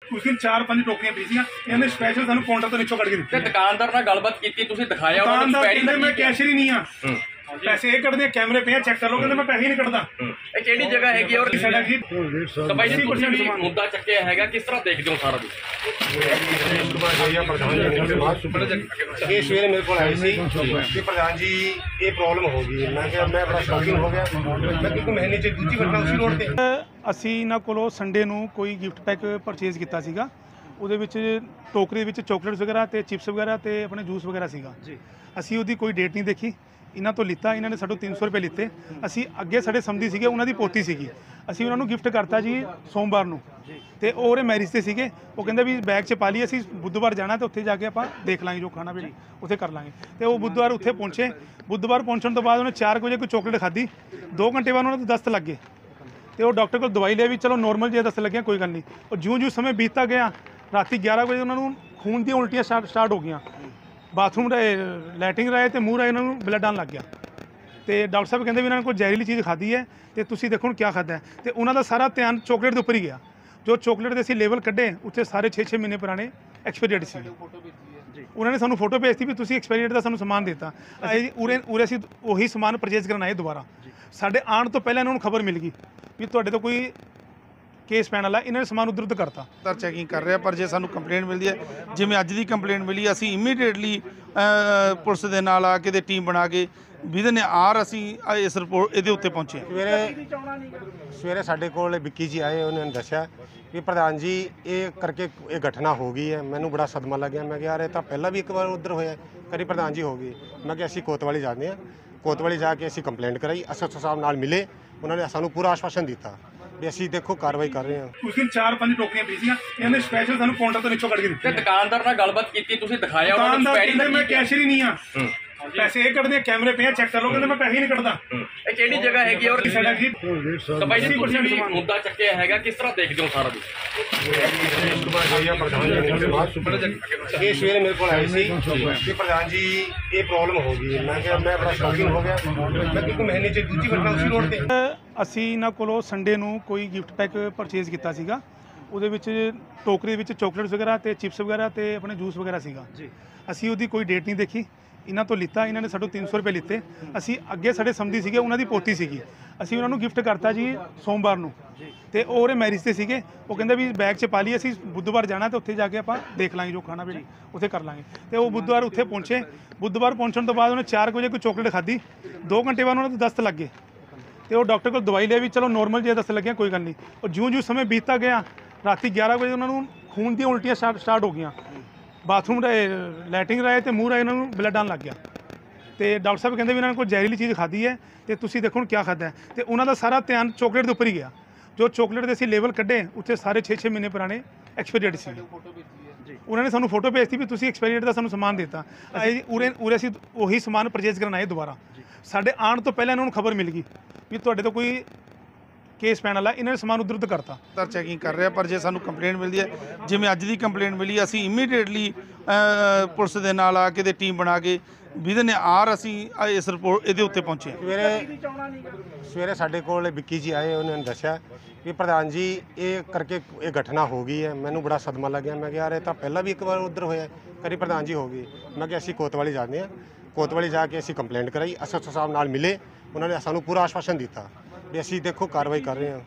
ਉਸ ਦਿਨ 4-5 ਟੋਕਰੀਆਂ ਪੀਸੀਆਂ ਇਹਨੇ ਸਪੈਸ਼ਲ ਸਾਨੂੰ ਕਾਊਂਟਰ ਤੋਂ ਨੀਚੋਂ ਕੱਢ ਕੇ ਦਿੱਤੀ। ਦੁਕਾਨਦਾਰ ਨਾਲ ਗੱਲਬਾਤ ਕੀਤੀ, ਤੁਸੀਂ ਦਿਖਾਇਆ ਉਹਨਾਂ ਨੂੰ ਦੁਕਾਨਦਾਰ ਕਹਿੰਦੇ ਮੈਂ ਕੈਸ਼ੀਅਰ ਹੀ ਨਹੀਂ ਆ, ਪੈਸੇ ਇਹ ਕੱਢਦੇ ਕੈਮਰੇ ਪਏ ਚੈੱਕ ਕਰ ਲਓ, ਕਹਿੰਦੇ ਮੈਂ ਪੈਸੇ ਹੀ ਨਹੀਂ ਕੱਢਦਾ। ਇਹ ਕਿਹੜੀ ਜਗ੍ਹਾ ਹੈਗੀ ਔਰ ਸਾਡਾ ਜੀ ਬਾਈ ਜੀ ਤੁਸੀਂ ਵੀ ਮੁੱਦਾ ਚੱਕਿਆ ਹੈਗਾ, ਕਿਸ ਤਰ੍ਹਾਂ ਦੇਖਦੇ ਹੋ ਸਾਰਾ ਕੁਝ? ਇਹ ਸਵੇਰੇ ਮੇਰੇ ਕੋਲ ਆਏ ਸੀ ਕਿ ਪ੍ਰਧਾਨ ਜੀ ਇਹ ਪ੍ਰੋਬਲਮ ਹੋ ਗਈ। ਮੈਂ ਕਿਹਾ ਮੈਂ ਬੜਾ ਸ਼ੌਕਿੰਗ ਹੋ ਗਿਆ, ਮੈਂ ਕਿਉਂਕਿ ਮਹੀਨੇ 'ਚ ਦੂਜੀ ਘਟਨਾ ਉਸੇ ਰੋਡ ਤੇ। ਅਸੀਂ ਇਹਨਾਂ ਕੋਲੋਂ ਸੰਡੇ ਨੂੰ ਕੋਈ ਗਿਫਟ ਪੈਕ ਪਰਚੇਜ਼ ਕੀਤਾ ਸੀਗਾ, ਉਹਦੇ ਵਿੱਚ ਟੋਕਰੀ ਵਿੱਚ ਚਾਕਲੇਟਸ ਵਗੈਰਾ ਤੇ ਚਿਪਸ ਵਗੈਰਾ ਤੇ ਆਪਣੇ ਜੂਸ ਵਗੈਰਾ ਸੀਗਾ ਜੀ। ਅਸੀਂ ਉਹਦੀ ਕੋਈ ਡੇਟ ਨਹੀਂ ਦੇਖੀ, ਇਹਨਾਂ ਤੋਂ ਲਿੱਤਾ, ਇਹਨਾਂ ਨੇ ਸਾਨੂੰ 300 ਰੁਪਏ ਲਿੱਤੇ। ਅਸੀਂ ਅੱਗੇ ਸਾਡੇ ਸਮਝੀ ਸੀਗੇ, ਉਹਨਾਂ ਦੀ ਪੋਤੀ ਸੀਗੀ, ਅਸੀਂ ਉਹਨਾਂ ਨੂੰ ਗਿਫਟ ਕਰਤਾ ਜੀ ਸੋਮਵਾਰ ਨੂੰ, ਤੇ ਉਹ ਉਹਦੇ ਮੈਰਿਜ ਤੇ ਸੀਗੇ। ਉਹ ਕਹਿੰਦੇ ਵੀ ਬੈਗ 'ਚ ਪਾ ਲਈ, ਅਸੀਂ ਬੁੱਧਵਾਰ ਜਾਣਾ ਤੇ ਉੱਥੇ ਜਾ ਕੇ ਆਪਾਂ ਦੇਖ ਲਾਂਗੇ ਜੋ ਖਾਣਾ ਪੀਣਾ ਉੱਥੇ ਕਰ ਲਾਂਗੇ। ਤੇ ਉਹ ਬੁੱਧਵਾਰ ਉੱਥੇ ਪਹੁੰਚੇ। ਬੁੱਧਵਾਰ ਪਹੁੰਚਣ ਤੋਂ ਬਾਅਦ ਉਹਨੇ 4 ਵਜੇ ਕੋਈ ਚਾਕਲੇਟ ਖਾਧੀ, 2 ਘੰਟੇ ਬਾਅਦ ਉਹਨਾਂ ਨੂੰ ਦਸਤ ਲੱਗ ਗਏ ਤੇ ਉਹ ਡਾਕਟਰ ਕੋਲ ਦਵਾਈ ਲਈ ਵੀ ਚਲੋ ਨੋਰਮਲ ਜੇ ਦਸਤ ਲੱਗਿਆ ਕੋਈ ਗੱਲ ਨਹੀਂ। ਉਹ ਜਿਉਂ ਸਮੇਂ ਬੀਤਦਾ ਗਿਆ, ਰਾਤੀ 11 ਵਜੇ ਉਹਨਾਂ ਨੂੰ ਖੂਨ ਦੀਆਂ ਉਲਟੀਆਂ ਸਟਾਰਟ ਹੋ ਗਈਆਂ। ਬਾਥਰੂਮ ਲੈਟਰਿੰਗ ਰਾਏ ਤੇ ਮੂੰਹ ਰਾਏ ਉਹਨਾਂ ਨੂੰ ਬਲੱਡ ਆਉਣ ਲੱਗ ਗਿਆ। ਤੇ ਡਾਕਟਰ ਸਾਹਿਬ ਕਹਿੰਦੇ ਵੀ ਇਹਨਾਂ ਨੇ ਕੋਈ ਜ਼ਹਿਰੀਲੀ ਚੀਜ਼ ਖਾਧੀ ਹੈ ਤੇ ਤੁਸੀਂ ਦੇਖੋ ਹੁਣ ਕੀ ਖਾਧਾ ਹੈ। ਤੇ ਉਹਨਾਂ ਦਾ ਸਾਰਾ ਧਿਆਨ ਚਾਕਲੇਟ ਦੇ ਉੱਪਰ ਹੀ ਗਿਆ। ਜੋ ਚਾਕਲੇਟ ਦੇ ਅਸੀਂ ਲੇਬਲ ਕੱਢੇ ਉੱਥੇ ਸਾਰੇ 6-6 ਮਹੀਨੇ ਪੁਰਾਣੇ ਐਕਸਪਾਇਰੀ ਡੇਟ ਸੀ। ਉਹਨਾਂ ਨੇ ਸਾਨੂੰ ਫੋਟੋ ਭੇਜਤੀ ਵੀ ਤੁਸੀਂ ਐਕਸਪਾਇਰੀ ਡੇਟ ਦਾ ਸਾਨੂੰ ਸਮਾਨ ਦਿੱਤਾ। ਉਰੇ ਅਸੀਂ ਉਹੀ ਸਮਾਨ ਪਰਚੇਜ਼ ਕਰਨ ਆਏ ਦੁਬਾਰਾ। ਸਾਡੇ ਆਉਣ ਤੋਂ ਪਹਿਲਾਂ ਇਹਨਾਂ ਨੂੰ ਖਬਰ ਮਿਲ ਗਈ ਵੀ ਤੁਹਾਡੇ ਤੋਂ ਕੋਈ ਕੇਸ ਪੈਣ ਵਾਲਾ, ਇਹਨਾਂ ਨੇ ਸਮਾਨ ਉਧਰ ਕਰਤਾ। ਤਾਂ ਚੈਕਿੰਗ ਕਰ ਰਿਹਾ, ਪਰ ਜੇ ਸਾਨੂੰ ਕੰਪਲੇਂਟ ਮਿਲਦੀ ਹੈ, ਜਿਵੇਂ ਅੱਜ ਦੀ ਕੰਪਲੇਂਟ ਮਿਲੀ, ਅਸੀਂ ਇਮੀਡੀਏਟਲੀ ਪੁਲਿਸ ਦੇ ਨਾਲ ਆ ਕੇ ਤੇ ਟੀਮ ਬਣਾ ਕੇ ਵਿਦਨ ਆਰ ਅਸੀਂ ਇਸ ਰਿਪੋਰਟ ਇਹਦੇ ਉੱਤੇ ਪਹੁੰਚੇ। ਸਵੇਰੇ ਸਾਡੇ ਕੋਲ ਵਿੱਕੀ ਜੀ ਆਏ, ਉਹਨਾਂ ਨੇ ਦੱਸਿਆ ਕਿ ਪ੍ਰਧਾਨ ਜੀ ਇਹ ਕਰਕੇ ਇਹ ਘਟਨਾ ਹੋ ਗਈ ਹੈ। ਮੈਨੂੰ ਬੜਾ ਸਦਮਾ ਲੱਗਿਆ। ਮੈਂ ਕਿਹਾ ਯਾਰ ਇਹ ਤਾਂ ਪਹਿਲਾਂ ਵੀ ਇੱਕ ਵਾਰ ਉੱਧਰ ਹੋਇਆ, ਕਰੀ ਪ੍ਰਧਾਨ ਜੀ ਹੋ ਗਈ। ਮੈਂ ਕਿਹਾ ਅਸੀਂ ਕੋਤਵਾਲੀ ਜਾਂਦੇ ਹਾਂ, ਕੋਤਵਾਲੀ ਜਾ ਕੇ ਅਸੀਂ ਕੰਪਲੇਂਟ ਕਰਾਈ। ਐਸਐਚਓ ਸਾਹਿਬ ਨਾਲ ਮਿਲੇ, ਉਹਨਾਂ ਨੇ ਸਾਨੂੰ ਪੂਰਾ ਆਸ਼ਵਾਸਨ ਦਿੱਤਾ ਵੀ ਅਸੀਂ ਦੇਖੋ ਕਾਰਵਾਈ ਕਰ ਰਹੇ ਹਾਂ। ਉਸ ਦਿਨ 4-5 ਟੋਕਰੀਆਂ ਪੀਸੀਆਂ ਇਹਨੇ ਸਪੈਸ਼ਲ ਸਾਨੂੰ ਕਾਊਂਟਰ ਤੋਂ ਨੀਚੋਂ ਕੱਢ ਕੇ ਦਿੱਤੀ। ਦੁਕਾਨਦਾਰ ਨਾਲ ਗੱਲਬਾਤ ਕੀਤੀ, ਤੁਸੀਂ ਦਿਖਾਇਆ ਉਹਨਾਂ ਨੂੰ ਕਹਿੰਦੇ ਮੈਂ ਕੈਸ਼ੀਅਰ ਹੀ ਨਹੀਂ ਆ, ਪੈਸੇ ਇਹ ਕੱਢਦੇ ਕੈਮਰੇ ਪਏ ਚੈੱਕ ਕਰ ਲਓ, ਕਹਿੰਦੇ ਮੈਂ ਪੈਸੇ ਹੀ ਨਹੀਂ ਕੱਢਦਾ। ਇਹ ਕਿਹੜੀ ਜਗ੍ਹਾ ਹੈਗੀ ਔਰ ਸਾਡਾ ਜੀ ਬਾਈ ਜੀ ਤੁਸੀਂ ਵੀ ਮੁੱਦਾ ਚੱਕਿਆ ਹੈਗਾ, ਕਿਸ ਤਰ੍ਹਾਂ ਦੇਖਦੇ ਹੋ ਸਾਰਾ ਕੁਝ? ਇਹ ਸਵੇਰੇ ਮੇਰੇ ਕੋਲ ਆਏ ਸੀ ਕਿ ਪ੍ਰਧਾਨ ਜੀ ਇਹ ਪ੍ਰੋਬਲਮ ਹੋ ਗਈ। ਮੈਂ ਕਿਹਾ ਮੈਂ ਬੜਾ ਸ਼ੌਕਿੰਗ ਹੋ ਗਿਆ, ਮੈਂ ਕਿਉਂਕਿ ਮਹੀਨੇ 'ਚ ਦੂਜੀ ਘਟਨਾ ਉਸੇ ਰੋਡ ਤੇ। ਅਸੀਂ ਇਹਨਾਂ ਕੋਲੋਂ ਸੰਡੇ ਨੂੰ ਕੋਈ ਗਿਫਟ ਪੈਕ ਪਰਚੇਜ਼ ਕੀਤਾ ਸੀਗਾ, ਉਹਦੇ ਵਿੱਚ ਟੋਕਰੀ ਵਿੱਚ ਚਾਕਲੇਟਸ ਵਗੈਰਾ ਤੇ ਚਿਪਸ ਵਗੈਰਾ ਤੇ ਆਪਣੇ ਜੂਸ ਵਗੈਰਾ ਸੀਗਾ। ਅਸੀਂ ਉਹਦੀ ਕੋਈ ਡੇਟ ਨਹੀਂ ਦੇਖੀ, ਇਹਨਾਂ ਤੋਂ ਲਿੱਤਾ, ਇਹਨਾਂ ਨੇ ਸਾਨੂੰ 300 ਰੁਪਏ ਲਿੱਤੇ। ਅਸੀਂ ਅੱਗੇ ਸਾਡੇ ਸਮਝੀ ਸੀਗੇ, ਉਹਨਾਂ ਦੀ ਪੋਤੀ ਸੀਗੀ, ਅਸੀਂ ਉਹਨਾਂ ਨੂੰ ਗਿਫਟ ਕਰਤਾ ਜੀ ਸੋਮਵਾਰ ਨੂੰ, ਤੇ ਉਹ ਉਹਦੇ ਮੈਰਿਜ ਤੇ ਸੀਗੇ। ਉਹ ਕਹਿੰਦੇ ਵੀ ਬੈਗ 'ਚ ਪਾ ਲਈ, ਅਸੀਂ ਬੁੱਧਵਾਰ ਜਾਣਾ ਤੇ ਉੱਥੇ ਜਾ ਕੇ ਆਪਾਂ ਦੇਖ ਲਾਂਗੇ ਜੋ ਖਾਣਾ ਪੀਣਾ ਉੱਥੇ ਕਰ ਲਾਂਗੇ। ਤੇ ਉਹ ਬੁੱਧਵਾਰ ਉੱਥੇ ਪਹੁੰਚੇ। ਬੁੱਧਵਾਰ ਪਹੁੰਚਣ ਤੋਂ ਬਾਅਦ ਉਹਨੇ 4 ਵਜੇ ਕੋਈ ਚਾਕਲੇਟ ਖਾਧੀ, 2 ਘੰਟੇ ਬਾਅਦ ਉਹਨਾਂ ਨੂੰ ਦਸਤ ਲੱਗ ਗਏ ਤੇ ਉਹ ਡਾਕਟਰ ਕੋਲ ਦਵਾਈ ਲਈ ਵੀ ਚਲੋ ਨੋਰਮਲ ਜੇ ਦਸਤ ਲੱਗਿਆ ਕੋਈ ਗੱਲ ਨਹੀਂ। ਉਹ ਜਿਉਂ ਸਮੇਂ ਬੀਤਦਾ ਗਿਆ, ਰਾਤੀ 11 ਵਜੇ ਉਹਨਾਂ ਨੂੰ ਖੂਨ ਦੀਆਂ ਉਲਟੀਆਂ ਸਟਾਰਟ ਹੋ ਗਈਆਂ। ਬਾਥਰੂਮ ਲੈਟਰਿੰਗ ਰਾਏ ਤੇ ਮੂੰਹ ਰਾਏ ਉਹਨਾਂ ਨੂੰ ਬਲੱਡ ਆਉਣ ਲੱਗ ਗਿਆ। ਤੇ ਡਾਕਟਰ ਸਾਹਿਬ ਕਹਿੰਦੇ ਵੀ ਇਹਨਾਂ ਨੇ ਕੋਈ ਜ਼ਹਿਰੀਲੀ ਚੀਜ਼ ਖਾਧੀ ਹੈ ਤੇ ਤੁਸੀਂ ਦੇਖੋ ਹੁਣ ਕੀ ਖਾਧਾ ਹੈ। ਤੇ ਉਹਨਾਂ ਦਾ ਸਾਰਾ ਧਿਆਨ ਚਾਕਲੇਟ ਦੇ ਉੱਪਰ ਹੀ ਗਿਆ। ਜੋ ਚਾਕਲੇਟ ਦੇ ਅਸੀਂ ਲੇਬਲ ਕੱਢੇ ਉੱਥੇ ਸਾਰੇ 6-6 ਮਹੀਨੇ ਪੁਰਾਣੇ ਐਕਸਪਾਇਰੀ ਡੇਟ ਸੀ। ਉਹਨਾਂ ਨੇ ਸਾਨੂੰ ਫੋਟੋ ਭੇਜਤੀ ਵੀ ਤੁਸੀਂ ਐਕਸਪਾਇਰੀ ਡੇਟ ਦਾ ਸਾਨੂੰ ਸਮਾਨ ਦਿੱਤਾ। ਉਰੇ ਅਸੀਂ ਉਹੀ ਸਮਾਨ ਪਰਚੇਜ਼ ਕਰਨ ਆਏ ਦੁਬਾਰਾ। ਸਾਡੇ ਆਉਣ ਤੋਂ ਪਹਿਲਾਂ ਇਹਨਾਂ ਨੂੰ ਖਬਰ ਮਿਲ ਗਈ ਵੀ ਤੁਹਾਡੇ ਤੋਂ ਕੋਈ ਕੇਸ ਪੈਣ ਵਾਲਾ, ਇਹਨਾਂ ਨੇ ਸਮਾਨ ਉਧਰ ਕਰਤਾ। ਤਾਂ ਚੈਕਿੰਗ ਕਰ ਰਿਹਾ, ਪਰ ਜੇ ਸਾਨੂੰ ਕੰਪਲੇਂਟ ਮਿਲਦੀ ਹੈ, ਜਿਵੇਂ ਅੱਜ ਦੀ ਕੰਪਲੇਂਟ ਮਿਲੀ, ਅਸੀਂ ਇਮੀਡੀਏਟਲੀ ਪੁਲਿਸ ਦੇ ਨਾਲ ਆ ਕੇ ਤੇ ਟੀਮ ਬਣਾ ਕੇ ਵਿਦਨ ਆਰ ਅਸੀਂ ਇਸ ਰਿਪੋਰਟ ਇਹਦੇ ਉੱਤੇ ਪਹੁੰਚੇ। ਸਵੇਰੇ ਸਾਡੇ ਕੋਲ ਵਿੱਕੀ ਜੀ ਆਏ, ਉਹਨਾਂ ਨੇ ਦੱਸਿਆ ਕਿ ਪ੍ਰਧਾਨ ਜੀ ਇਹ ਕਰਕੇ ਇਹ ਘਟਨਾ ਹੋ ਗਈ ਹੈ। ਮੈਨੂੰ ਬੜਾ ਸਦਮਾ ਲੱਗਿਆ। ਮੈਂ ਕਿਹਾ ਯਾਰ ਇਹ ਤਾਂ ਪਹਿਲਾਂ ਵੀ ਇੱਕ ਵਾਰ ਉੱਧਰ ਹੋਇਆ, ਕਰੀ ਪ੍ਰਧਾਨ ਜੀ ਹੋ ਗਈ। ਮੈਂ ਕਿਹਾ ਅਸੀਂ ਕੋਤਵਾਲੀ ਜਾਂਦੇ ਹਾਂ, ਕੋਤਵਾਲੀ ਜਾ ਕੇ ਅਸੀਂ ਕੰਪਲੇਂਟ ਕਰਾਈ। ਐਸਐਚਓ ਸਾਹਿਬ ਨਾਲ ਮਿਲੇ, ਉਹਨਾਂ ਨੇ ਸਾਨੂੰ ਪੂਰਾ ਆਸ਼ਵਾਸਨ ਦਿੱਤਾ ਵੀ ਅਸੀਂ ਦੇਖੋ ਕਾਰਵਾਈ ਕਰ ਰਹੇ ਹਾਂ।